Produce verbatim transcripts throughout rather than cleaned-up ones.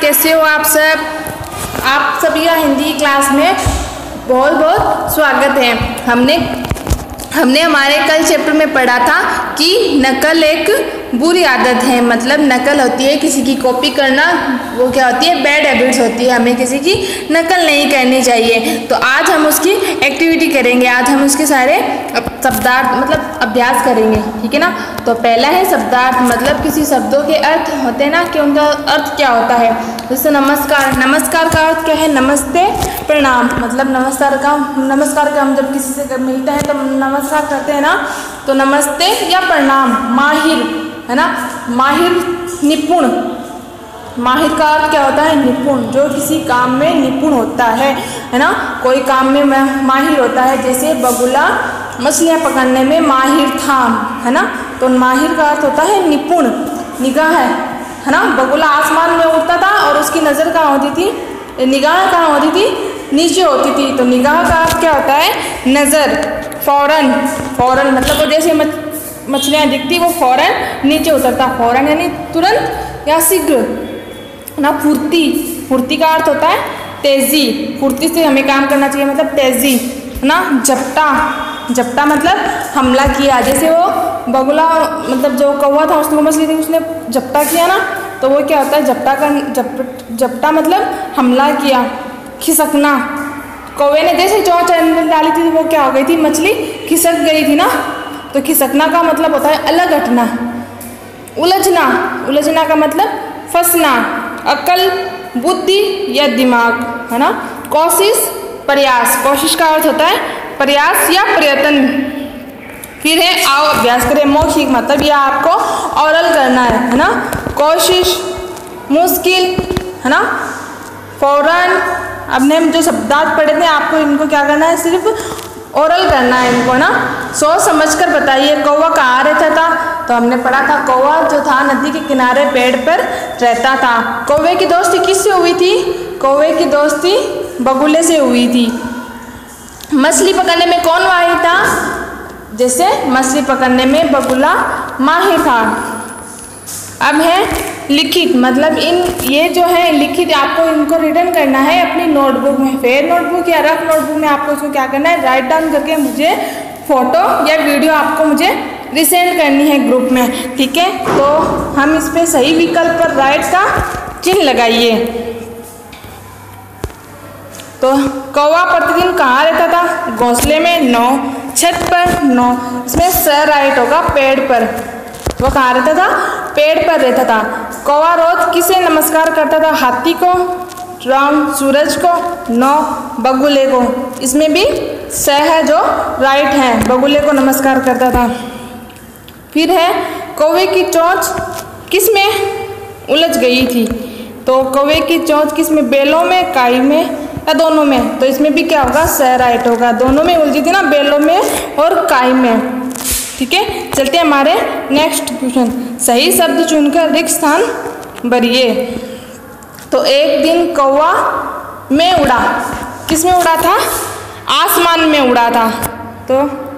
कैसे हो आप सब? आप सभी का हिंदी क्लास में बहुत बहुत स्वागत है। हमने हमने हमारे कल चैप्टर में पढ़ा था कि नकल एक बुरी आदत है। मतलब नकल होती है किसी की कॉपी करना, वो क्या होती है, बैड हैबिट्स होती है। हमें किसी की नकल नहीं करनी चाहिए। तो आज हम उसकी एक्टिविटी करेंगे। आज हम उसके सारे शब्दार्थ मतलब अभ्यास करेंगे, ठीक है ना। तो पहला है शब्दार्थ, मतलब किसी शब्दों के अर्थ होते हैं ना कि उनका अर्थ क्या होता है। जैसे नमस्कार, नमस्कार का अर्थ क्या है? नमस्ते प्रणाम। मतलब नमस्कार का नमस्कार का हम जब किसी से मिलते हैं तो नमस्कार करते हैं ना, तो नमस्ते या प्रणाम। माहिर है ना, माहिर निपुण। माहिर का अर्थ क्या होता है? निपुण, जो किसी काम में निपुण होता है है ना। कोई काम में माहिर होता है। जैसे बगुला मछलियाँ पकड़ने में माहिर था, है ना। तो माहिर का अर्थ होता है निपुण। निगाह है है ना, बगुला आसमान में उड़ता था और उसकी नज़र कहाँ होती थी, निगाह कहाँ होती थी, नीचे होती थी। तो निगाह का अर्थ क्या होता है? नज़र। फौरन, फौरन मतलब वो जैसे मछलियाँ दिखती वो फौरन नीचे उतरता। फौरन यानी तुरंत या शीघ्र ना। फुर्ती, फुर्ती का अर्थ होता है तेज़ी। फुर्ती से हमें काम करना चाहिए, मतलब तेज़ी ना। झपटा, झपटा मतलब हमला किया। जैसे वो बगुला मतलब जो कौवा था उसने मछली थी, उसने झपटा किया ना, तो वो क्या होता है? झपटा का झप झपटा मतलब हमला किया। खिसकना, कौवे ने जैसे चोंच डाली थी वो क्या हो गई थी? मछली खिसक गई थी ना। तो खिसकना का मतलब होता है अलग हटना। उलझना, उलझना का मतलब फंसना। अकल, बुद्धि या दिमाग, है ना। कोशिश, प्रयास। कोशिश का अर्थ होता है प्रयास या प्रयत्न। फिर है आओ अभ्यास करें। मौखिक मतलब यह आपको ओरल करना है, है ना। कोशिश, मुश्किल, है ना। फौरन। अब ने हम जो शब्दार्थ पढ़े थे, आपको इनको क्या करना है? सिर्फ ओरल करना है इनको ना। सोच समझकर बताइए। कौवा कहाँ रहता था? तो हमने पढ़ा था कौवा जो था नदी के किनारे पेड़ पर रहता था। कौवे की दोस्ती किससे हुई थी? कौवे की दोस्ती बगुले से हुई थी। मछली पकड़ने में कौन माहिर था? जैसे मछली पकड़ने में बगुला माहिर था। अब है लिखित, मतलब इन ये जो है लिखित, आपको इनको रिटर्न करना है अपनी नोटबुक में। फेयर नोटबुक या रफ नोटबुक में आपको इसको क्या करना है? राइट डाउन करके मुझे फोटो या वीडियो आपको मुझे रिसेंड करनी है ग्रुप में, ठीक है। तो हम इस पे सही विकल्प पर राइट का चिन्ह लगाइए। तो कौवा प्रतिदिन कहाँ रहता था? घोंसले में। नौ, छत पर। नौ, इसमें स राइट होगा, पेड़ पर। वो कहाँ रहता था? पेड़ पर रहता था। कौवा रोज किसे नमस्कार करता था? हाथी को, राम सूरज को, नौ बगुले को। इसमें भी स है जो राइट है, बगुले को नमस्कार करता था। फिर है कौवे की चोंच किस में उलझ गई थी? तो कौवे की चोंच किस में? बेलों में, काई में या दोनों में? तो इसमें भी क्या होगा? स राइट होगा। दोनों में उलझी थी ना, बेलों में और काई में, ठीक है। चलते हैं हमारे नेक्स्ट क्वेश्चन। सही शब्द चुनकर रिक्त स्थान भरिए। तो एक दिन कौवा में उड़ा। किस में उड़ा था? आसमान में उड़ा था। तो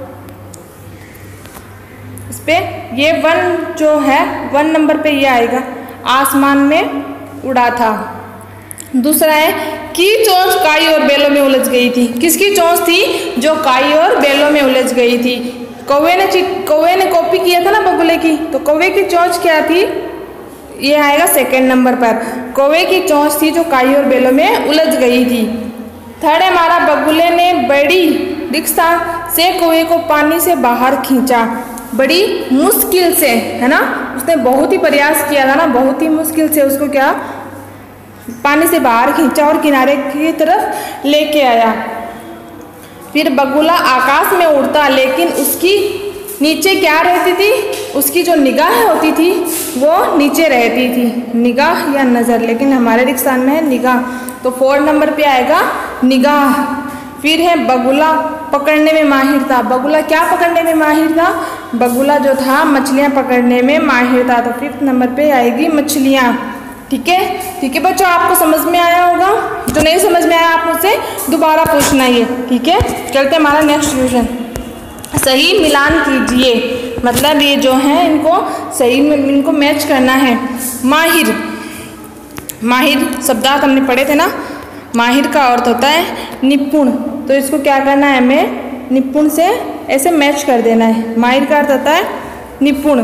इस पे ये वन जो है, वन नंबर पे ये आएगा, आसमान में उड़ा था। दूसरा है कि चोंच काई और बेलों में उलझ गई थी। किसकी चोंच थी? जो काई और बेलों में उलझ गई थी। कौवे ने कौवे ने कॉपी किया था ना बगुले की, तो कौवे की चोंच क्या थी? ये आएगा सेकंड नंबर पर। कौवे की चोंच थी जो काई और बेलों में उलझ गई थी। थर्ड है हमारा, बगुले ने बड़ी रिक्शा से कौवे को पानी से बाहर खींचा। बड़ी मुश्किल से, है ना, उसने बहुत ही प्रयास किया था ना, बहुत ही मुश्किल से उसको क्या पानी से बाहर खींचा और किनारे की तरफ लेके आया। फिर बगुला आकाश में उड़ता, लेकिन उसकी नीचे क्या रहती थी? उसकी जो निगाह होती थी वो नीचे रहती थी। निगाह या नज़र, लेकिन हमारे रिक्सान में है निगाह। तो फोर नंबर पे आएगा निगाह। फिर है बगुला पकड़ने में माहिर था। बगुला क्या पकड़ने में माहिर था? बगुला जो था मछलियाँ पकड़ने में माहिर था। तो फिफ्थ नंबर पे आएगी मछलियाँ, ठीक है। ठीक है बच्चों, आपको समझ में आया होगा। जो नहीं समझ में आया आप मुझसे दोबारा पूछना ये, ठीक है। चलते हमारा नेक्स्ट क्वेश्चन। सही मिलान कीजिए, मतलब ये जो है इनको सही में इनको मैच करना है। माहिर, माहिर शब्दार्थ हमने पढ़े थे ना, माहिर का अर्थ होता है निपुण। तो इसको क्या करना है, हमें निपुण से ऐसे मैच कर देना है। माहिर का अर्थ होता है निपुण।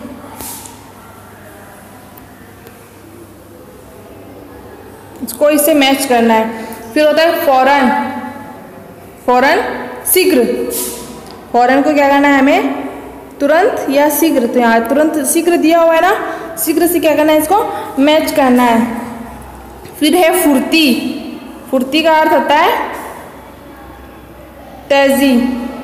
इसको इससे मैच करना है। फिर होता है फौरन, फौरन शीघ्र। फौरन को क्या करना है हमें, तुरंत या शीघ्र। तो यहाँ तुरंत शीघ्र दिया हुआ है ना, शीघ्र से क्या करना है, इसको मैच करना है। फिर है फुर्ती। फुर्ती का अर्थ होता है तेजी,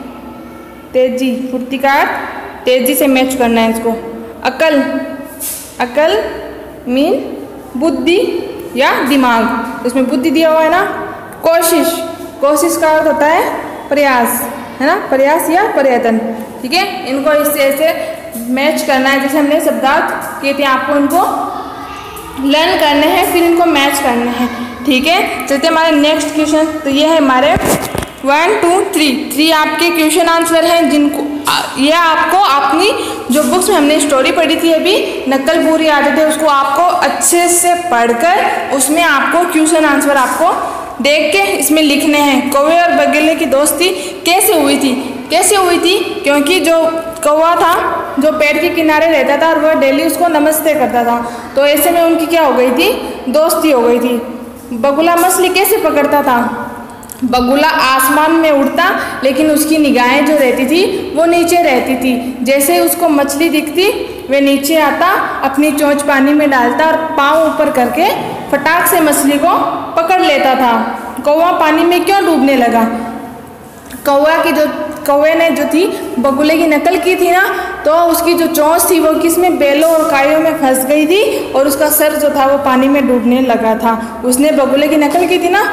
तेजी। फुर्ती का अर्थ तेजी से मैच करना है इसको। अकल, अकल मीन बुद्धि या दिमाग, इसमें बुद्धि दिया हुआ है ना। कोशिश, कोशिश का अर्थ होता है प्रयास, है ना, प्रयास या प्रयत्न। ठीक है, इनको इससे ऐसे मैच करना है जैसे हमने शब्दार्थ किए थे, आपको इनको लर्न करने हैं, फिर इनको मैच करने हैं। ठीक है, चलते हमारे नेक्स्ट क्वेश्चन। तो ये है हमारे वन टू थ्री थ्री आपके क्वेश्चन आंसर हैं, जिनको ये आपको अपनी जो बुक्स में हमने स्टोरी पढ़ी थी अभी, नकल पूरी आते थे, उसको आपको अच्छे से पढ़कर उसमें आपको क्वेश्चन आंसर आपको देख के इसमें लिखने हैं। कौवे और बगुले की दोस्ती कैसे हुई थी, कैसे हुई थी, क्योंकि जो कौवा था जो पेड़ के किनारे रहता था और वह डेली उसको नमस्ते करता था, तो ऐसे में उनकी क्या हो गई थी, दोस्ती हो गई थी। बगुला मछली कैसे पकड़ता था, बगुला आसमान में उड़ता लेकिन उसकी निगाहें जो रहती थी वो नीचे रहती थी। जैसे उसको मछली दिखती वे नीचे आता, अपनी चोंच पानी में डालता और पाँव ऊपर करके फटाक से मछली को पकड़ लेता था। कौवा पानी में क्यों डूबने लगा, कौवा की जो कौवे ने जो थी बगुले की नकल की थी ना, तो उसकी जो चोंच थी वो किसमें, बेलों और काइयों में फंस गई थी और उसका सर जो था वो पानी में डूबने लगा था। उसने बगुले की नकल की थी ना।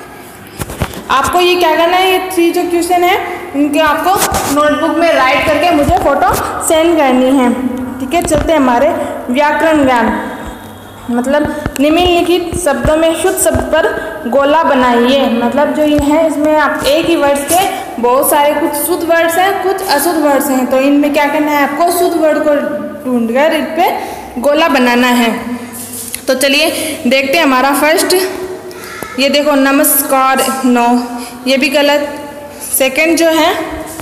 आपको ये क्या करना है, ये थ्री जो क्वेश्चन है इनके आपको नोटबुक में राइट करके मुझे फोटो सेंड करनी है। ठीक है, चलते हैं हमारे व्याकरण ज्ञान। मतलब निम्नलिखित शब्दों में शुद्ध शब्द पर गोला बनाइए। मतलब जो ये है इसमें आप एक ही वर्ड्स के बहुत सारे, कुछ शुद्ध वर्ड्स हैं कुछ अशुद्ध वर्ड्स हैं, तो इनमें क्या करना है, आपको शुद्ध वर्ड को ढूंढकर इन पे गोला बनाना है। तो चलिए देखते हैं। हमारा फर्स्ट ये देखो नमस्कार, नो ये भी गलत। सेकंड जो है,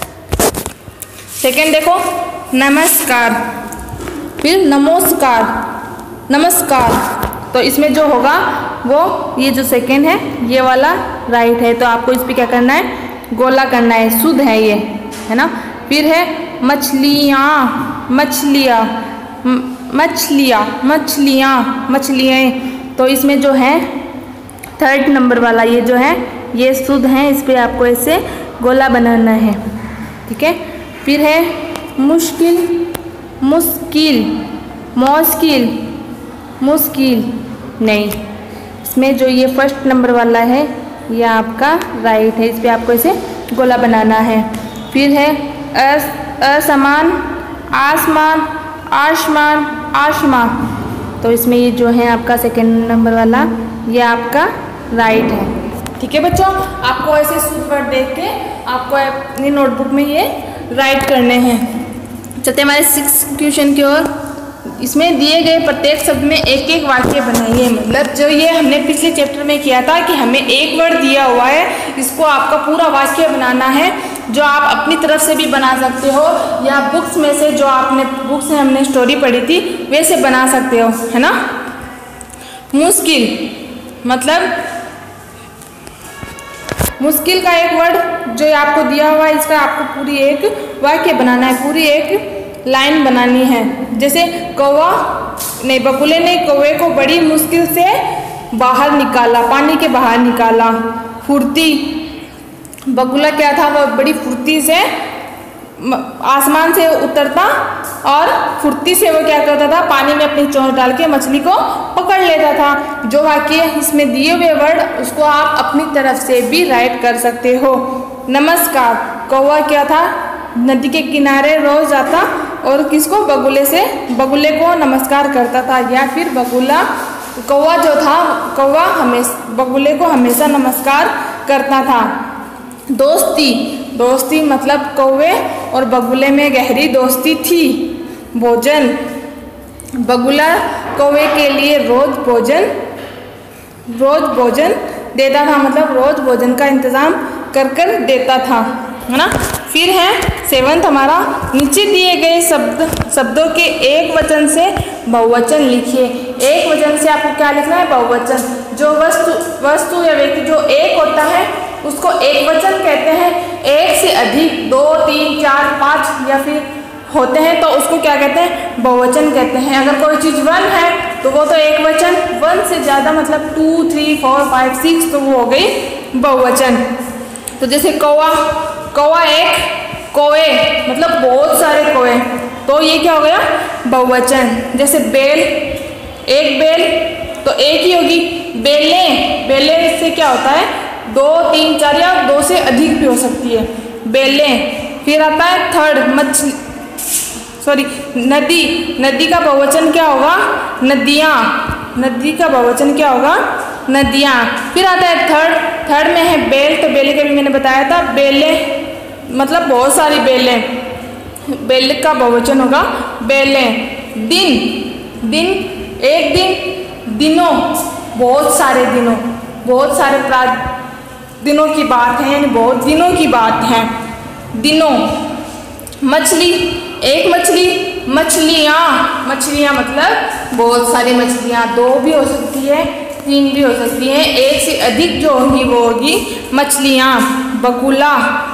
सेकंड देखो नमस्कार, फिर नमोस्कार, नमस्कार, तो इसमें जो होगा वो ये जो सेकंड है ये वाला राइट है, तो आपको इस पर क्या करना है, गोला करना है, शुद्ध है ये, है ना। फिर है मछलियाँ, मछलियाँ, मछलियाँ, मछलियाँ, मछलियाँ, तो इसमें जो है थर्ड नंबर वाला ये जो है ये शुद्ध है, इस पर आपको ऐसे गोला बनाना है। ठीक है, फिर है मुश्किल, मुश्किल, मुश्किल, मुश्किल, नहीं, इसमें जो ये फर्स्ट नंबर वाला है ये आपका राइट है, इस पर आपको ऐसे गोला बनाना है। फिर है अस असमान, आसमान, आसमान, आसमान, तो इसमें ये जो है आपका सेकेंड नंबर वाला ये आपका राइट है। ठीक है बच्चों, आपको ऐसे शुद्ध वर्ड देख के आपको अपनी नोटबुक में ये राइट करने हैं। चलते हमारे सिक्स क्वेश्चन की ओर। इसमें दिए गए प्रत्येक शब्द में एक एक वाक्य बनाइए। मतलब जो ये हमने पिछले चैप्टर में किया था कि हमें एक वर्ड दिया हुआ है, इसको आपका पूरा वाक्य बनाना है, जो आप अपनी तरफ से भी बना सकते हो या बुक्स में से जो आपने बुक्स में हमने स्टोरी पढ़ी थी वैसे बना सकते हो, है ना। मुश्किल मतलब मुश्किल का एक वर्ड जो आपको दिया हुआ है, इसका आपको पूरी एक वाक्य बनाना है, पूरी एक लाइन बनानी है। जैसे कौवा नहीं, बगुले ने कौवे को बड़ी मुश्किल से बाहर निकाला, पानी के बाहर निकाला। फुर्ती, बगुला क्या था, वह बड़ी फुर्ती से आसमान से उतरता और फुर्ती से वो क्या करता था, पानी में अपनी चोंच डाल के मछली को पकड़ लेता था। जो वाक्य इसमें दिए हुए वर्ड उसको आप अपनी तरफ से भी राइट कर सकते हो। नमस्कार, कौवा क्या था, नदी के किनारे रोज जाता और किसको, बगुले से बगुले को नमस्कार करता था, या फिर बगुला कौवा जो था कौवा हमेशा बगुले को हमेशा नमस्कार करता था। दोस्ती, दोस्ती मतलब कौवे और बगुले में गहरी दोस्ती थी। भोजन, बगुला कौवे के लिए रोज भोजन रोज भोजन देता था, मतलब रोज भोजन का इंतज़ाम कर कर देता था, है ना। फिर है सेवंथ हमारा, नीचे दिए गए शब्द शब्दों के एक वचन से बहुवचन लिखिए। एक वचन से आपको क्या लिखना है? बहुवचन। जो वस्तु वस्तु या व्यक्ति जो एक होता है उसको एक वचन कहते हैं। एक से अधिक दो तीन चार पाँच या फिर होते हैं तो उसको क्या कहते हैं? बहुवचन कहते हैं। अगर कोई चीज़ वन है तो वो तो एक वचन, वन से ज़्यादा मतलब two three four five six तो वो हो गई बहुवचन। तो जैसे कौवा, कौवा एक, कौवे मतलब बहुत सारे कौवे, तो ये क्या हो गया? बहुवचन। जैसे बेल, एक बेल तो एक ही होगी। बेले, बेले से क्या होता है? दो तीन चार या दो से अधिक भी हो सकती है बेले। फिर आता है थर्ड मछली, सॉरी नदी, नदी का बहुवचन क्या होगा? नदियाँ, नदी का बहुवचन क्या होगा? नदियाँ। फिर आता है थर्ड, थर्ड में है बेल, तो बेले का भी मैंने बताया था, बेले मतलब बहुत सारी बेलें, बेल का बहुवचन होगा बेले। दिन, दिन एक दिन, दिनों बहुत सारे दिनों, बहुत सारे दिनों की बात है, यानी बहुत दिनों की बात है, दिनों। मछली, एक मछली, मछलियाँ, मछलियाँ मतलब बहुत सारी मछलियाँ, दो भी हो सकती है तीन भी हो सकती हैं, एक से अधिक जो होगी वो होगी मछलियाँ। बगुला,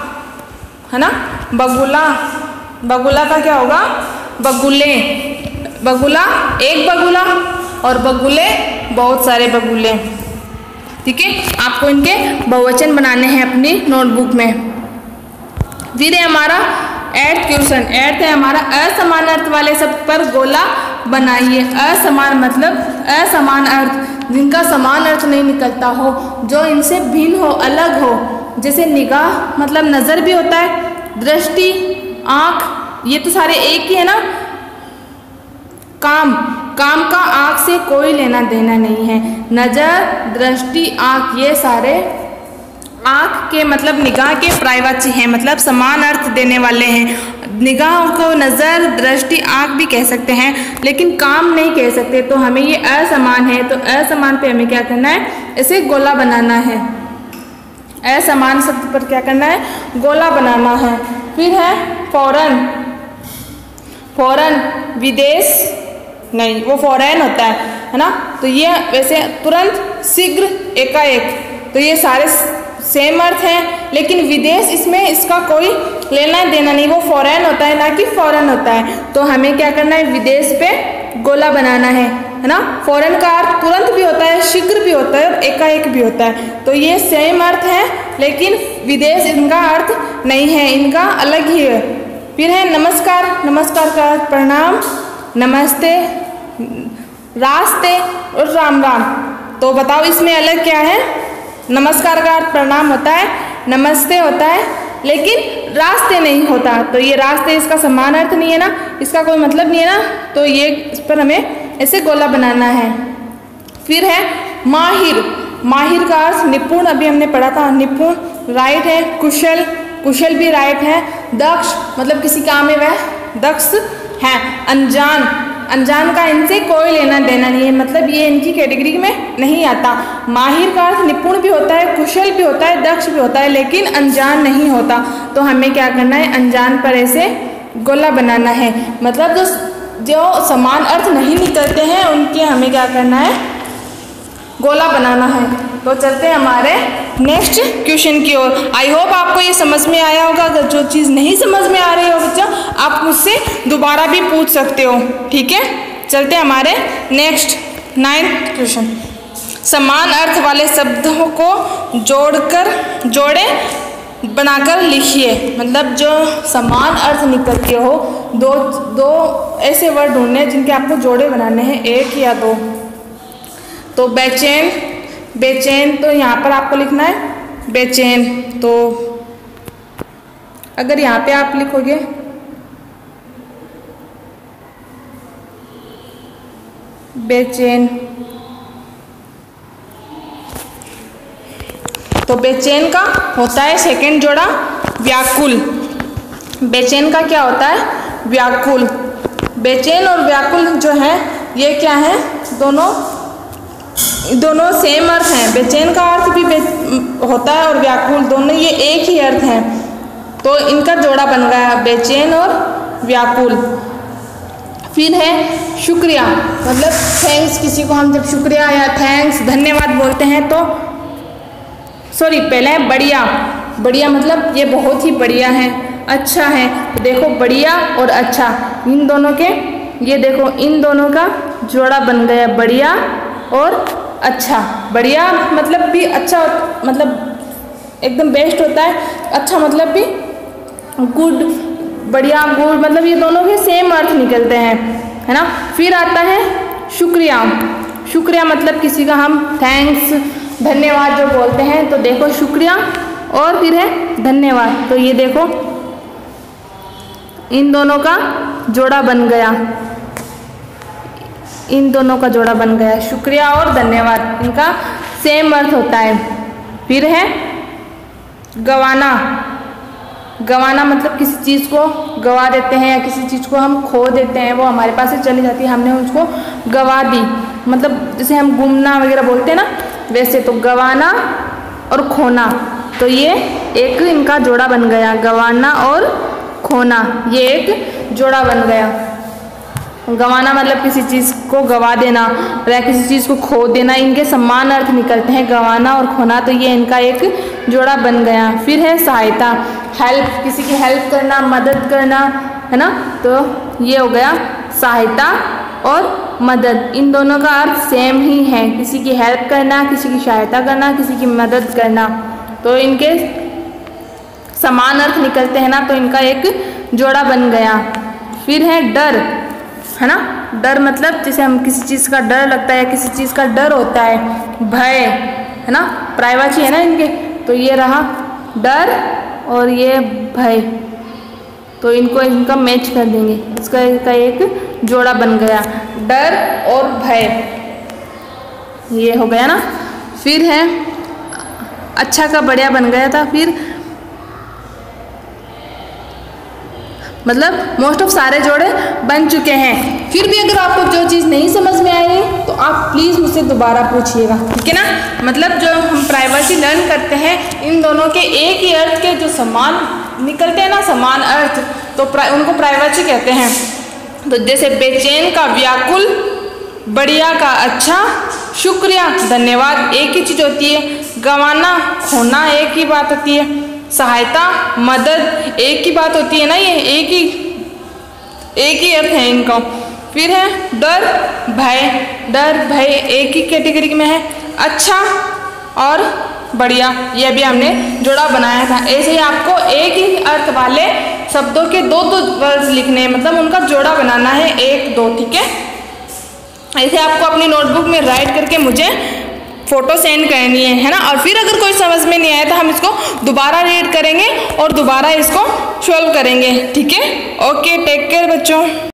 है ना, बगुला, बगुला का क्या होगा? बगुले, बगुला एक बगुला और बगुले बहुत सारे बगुले। ठीक है, आपको इनके बहुवचन बनाने हैं अपनी नोटबुक में। फिर है हमारा एर्थ क्वेश्चन, एर्थ है हमारा असमान अर्थ वाले शब्द पर गोला बनाइए। असमान मतलब असमान अर्थ, जिनका समान अर्थ नहीं निकलता हो, जो इनसे भिन्न हो, अलग हो। जैसे निगाह मतलब नज़र भी होता है, दृष्टि आँख, ये तो सारे एक ही है ना। काम, काम का आँख से कोई लेना देना नहीं है। नज़र, दृष्टि, आँख ये सारे आँख के मतलब निगाह के पर्यायवाची हैं, मतलब समान अर्थ देने वाले हैं। निगाह को नज़र, दृष्टि, आँख भी कह सकते हैं, लेकिन काम नहीं कह सकते। तो हमें ये असमान है, तो असमान पे हमें क्या करना है? इसे गोला बनाना है। असमान शब्द पर क्या करना है? गोला बनाना है। फिर है फौरन, फौरन विदेश नहीं, वो फौरन होता है, है ना। तो ये वैसे तुरंत, शीघ्र, एकाएक, तो ये सारे सेम अर्थ हैं, लेकिन विदेश इसमें इसका कोई लेना देना नहीं, वो फौरन होता है ना कि फौरन होता है। तो हमें क्या करना है? विदेश पे गोला बनाना है, है ना। फौरन का अर्थ तुरंत भी होता है, शीघ्र भी होता है और एकाएक भी होता है। तो ये सेम अर्थ है, लेकिन विदेश इनका अर्थ नहीं है, इनका अलग ही है। फिर है नमस्कार, नमस्कार का अर्थ प्रणाम, नमस्ते, रास्ते और राम राम। तो बताओ इसमें अलग क्या है? नमस्कार का अर्थ प्रणाम होता है, नमस्ते होता है, लेकिन रास्ते नहीं होता। तो ये रास्ते इसका समान अर्थ नहीं है ना, इसका कोई मतलब नहीं है ना, तो ये इस पर हमें ऐसे गोला बनाना है। फिर है माहिर, माहिर का अर्थ निपुण, अभी हमने पढ़ा था, निपुण राइट है। कुशल, कुशल भी राइट है। दक्ष मतलब किसी काम में वह दक्ष है। अनजान, अनजान का इनसे कोई लेना देना नहीं है, मतलब ये इनकी कैटेगरी में नहीं आता। माहिर का अर्थ निपुण भी होता है, कुशल भी होता है, दक्ष भी होता है, लेकिन अनजान नहीं होता। तो हमें क्या करना है? अनजान पर ऐसे गोला बनाना है, मतलब जो जो समान अर्थ नहीं निकलते हैं उनके हमें क्या करना है? गोला बनाना है। तो चलते हैं हमारे नेक्स्ट क्वेश्चन की ओर। आई होप आपको ये समझ में आया होगा। अगर जो चीज़ नहीं समझ में आ रही हो बच्चा, आप मुझसे दोबारा भी पूछ सकते हो, ठीक है। चलते हैं हमारे नेक्स्ट नाइन्थ क्वेश्चन। समान अर्थ वाले शब्दों को जोड़कर जोड़े बनाकर लिखिए, मतलब जो समान अर्थ निकलते हो, दो दो ऐसे वर्ड ढूंढने जिनके आपको जोड़े बनाने हैं, एक या दो। तो बेचैन, बेचैन तो यहाँ पर आपको लिखना है बेचैन। तो अगर यहाँ पे आप लिखोगे बेचैन, तो बेचैन का होता है सेकंड जोड़ा व्याकुल। बेचैन का क्या होता है? व्याकुल। बेचैन और व्याकुल जो है ये क्या है? दोनों दोनों सेम अर्थ हैं। बेचैन का अर्थ भी होता है और व्याकुल, दोनों ये एक ही अर्थ हैं, तो इनका जोड़ा बन गया बेचैन और व्याकुल। फिर है शुक्रिया, मतलब थैंक्स। किसी को हम जब शुक्रिया या थैंक्स धन्यवाद बोलते हैं तो सॉरी पहले है बढ़िया। बढ़िया मतलब ये बहुत ही बढ़िया है, अच्छा है। तो देखो बढ़िया और अच्छा, इन दोनों के ये देखो इन दोनों का जोड़ा बन गया बढ़िया और अच्छा। बढ़िया मतलब भी अच्छा, मतलब एकदम बेस्ट होता है। अच्छा मतलब भी गुड, बढ़िया गुड, मतलब ये दोनों के सेम अर्थ निकलते हैं, है ना। फिर आता है शुक्रिया। शुक्रिया मतलब किसी का हम थैंक्स धन्यवाद जो बोलते हैं, तो देखो शुक्रिया और फिर है धन्यवाद, तो ये देखो इन दोनों का जोड़ा बन गया, इन दोनों का जोड़ा बन गया शुक्रिया और धन्यवाद, इनका सेम अर्थ होता है। फिर है गंवाना। गंवाना मतलब किसी चीज़ को गंवा देते हैं या किसी चीज़ को हम खो देते हैं, वो हमारे पास से चली जाती है, हमने उसको गंवा दी, मतलब जैसे हम गुमना वगैरह बोलते हैं ना, वैसे। तो गंवाना और खोना, तो ये एक इनका जोड़ा बन गया, गंवाना और खोना, ये एक जोड़ा बन गया। गंवाना मतलब किसी चीज़ को गंवा देना या किसी चीज़ को खो देना, इनके समान अर्थ निकलते हैं गंवाना और खोना, तो ये इनका एक जोड़ा बन गया। फिर है सहायता, हेल्प, किसी की हेल्प करना, मदद करना, है ना, तो ये हो गया सहायता और मदद। इन दोनों का अर्थ सेम ही है, किसी की हेल्प करना, किसी की सहायता करना, किसी की मदद करना, तो इनके समान अर्थ निकलते हैं ना, तो इनका एक जोड़ा बन गया। फिर है डर, है ना। डर मतलब जैसे हम किसी चीज़ का डर लगता है, किसी चीज़ का डर होता है, भय, है ना, प्राइवेसी है ना इनके, तो ये रहा डर और ये भय, तो इनको इनका मैच कर देंगे, इसका इसका एक जोड़ा बन गया डर और भय, ये हो गया ना। फिर है अच्छा का बढ़िया बन गया था। फिर मतलब मोस्ट ऑफ सारे जोड़े बन चुके हैं। फिर भी अगर आपको जो चीज़ नहीं समझ में आई तो आप प्लीज़ मुझसे दोबारा पूछिएगा, ठीक है ना। मतलब जो हम प्राइवेसी लर्न करते हैं, इन दोनों के एक ही अर्थ के जो समान निकलते हैं ना, समान अर्थ, तो प्रा, उनको प्राइवेसी कहते हैं। तो जैसे बेचैन का व्याकुल, बढ़िया का अच्छा, शुक्रिया धन्यवाद एक ही चीज़ होती है, गंवाना खोना एक ही बात होती है, सहायता मदद एक ही बात होती है ना, ये एक ही एक ही अर्थ है इनका। फिर है डर भय, डर भय एक ही कैटेगरी में है, अच्छा और बढ़िया, ये भी हमने जोड़ा बनाया था। ऐसे ही आपको एक ही अर्थ वाले शब्दों के दो दो वर्ड्स लिखने हैं, मतलब उनका जोड़ा बनाना है एक दो, ठीक है। ऐसे आपको अपनी नोटबुक में राइट करके मुझे फोटो सेंड करनी है, है ना। और फिर अगर कोई समझ में नहीं आया तो हम इसको दोबारा रीड करेंगे और दोबारा इसको सॉल्व करेंगे, ठीक है। ओके, टेक केयर बच्चों।